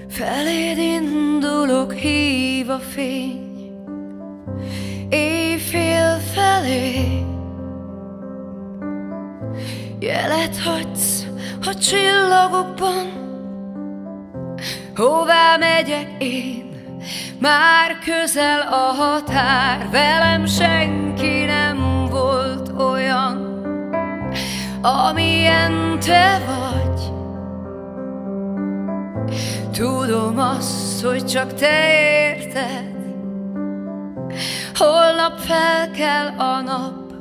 Feléd indulok, hív a fény, éjfél felé. Jelet hagysz a csillagokban, hová megyek én? Már közel a határ, velem senki nem volt olyan, amilyen te vagy. Tudom azt, hogy csak te érted, holnap fel kell a nap,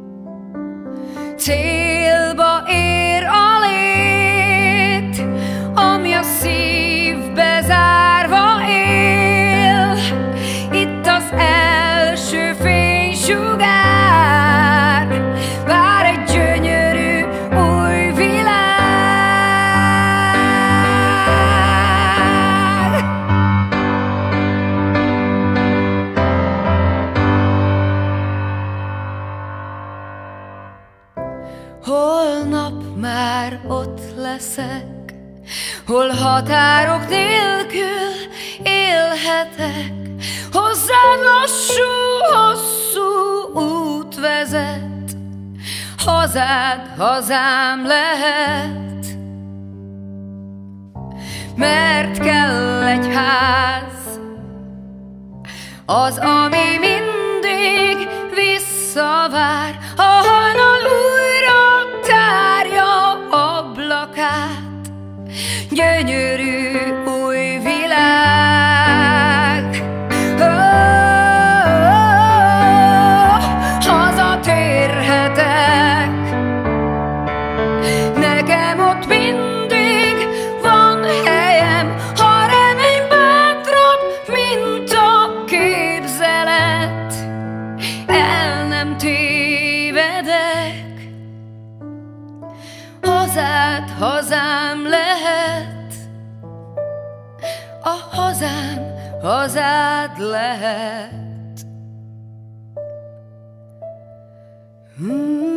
célba ér a lét, ami a szívbe zárva él. Itt az első fénysugár, vár egy gyönyörű új világ. Holnap már ott leszek, hol határok nélkül élhetek. Hozzád lassú, hosszú út vezet, hazád hazám lehet. Mert kell egy ház, az, ami mindig visszavár, a hajnal újra tárja ablakát. Gyönyörű új világ. Hazatérhetek, nekem ott mindig van helyem, ha remény bátrabb, mint a képzelet. El nem tévedek, hazád hazám lehet, a hazám hazád lehet.